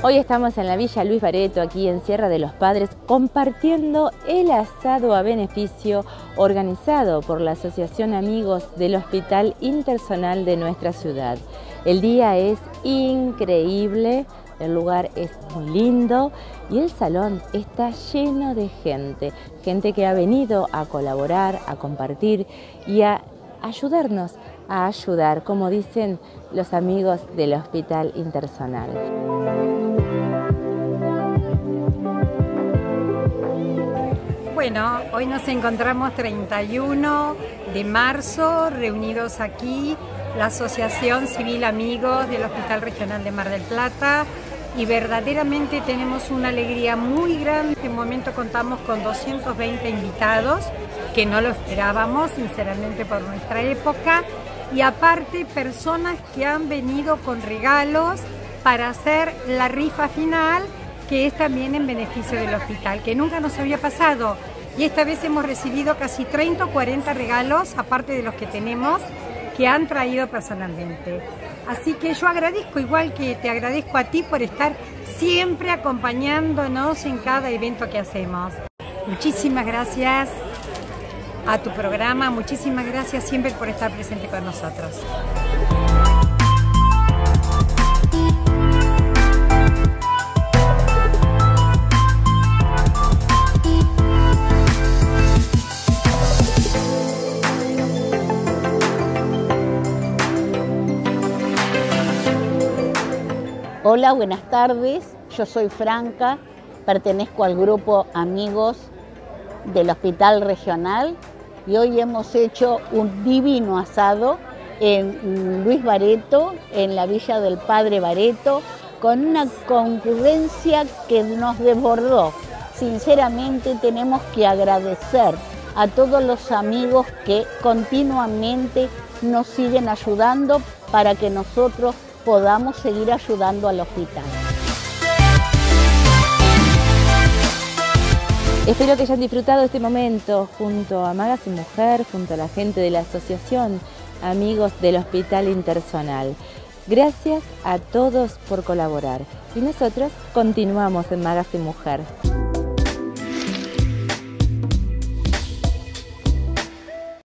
Hoy estamos en la Villa Luis Barreto, aquí en Sierra de los Padres, compartiendo el asado a beneficio organizado por la Asociación Amigos del Hospital Interzonal de nuestra ciudad. El día es increíble, el lugar es muy lindo y el salón está lleno de gente que ha venido a colaborar, a compartir y a ayudarnos a ayudar, como dicen los amigos del Hospital Interzonal. Bueno, hoy nos encontramos 31 de marzo reunidos aquí, la Asociación Civil Amigos del Hospital Regional de Mar del Plata, y verdaderamente tenemos una alegría muy grande. En este momento contamos con 220 invitados, que no lo esperábamos sinceramente por nuestra época, y aparte personas que han venido con regalos para hacer la rifa final, que es también en beneficio del hospital, que nunca nos había pasado. Y esta vez hemos recibido casi 30 o 40 regalos, aparte de los que tenemos, que han traído personalmente. Así que yo agradezco, igual que te agradezco a ti por estar siempre acompañándonos en cada evento que hacemos. Muchísimas gracias a tu programa, muchísimas gracias siempre por estar presente con nosotros. Hola, buenas tardes. Yo soy Franca, pertenezco al grupo Amigos del Hospital Regional y hoy hemos hecho un divino asado en Luis Barreto, en la Villa del Padre Barreto, con una concurrencia que nos desbordó. Sinceramente tenemos que agradecer a todos los amigos que continuamente nos siguen ayudando para que nosotros podamos seguir ayudando al hospital. Espero que hayan disfrutado este momento junto a Magas y Mujer, junto a la gente de la Asociación Amigos del Hospital Interzonal. Gracias a todos por colaborar y nosotros continuamos en Magas y Mujer.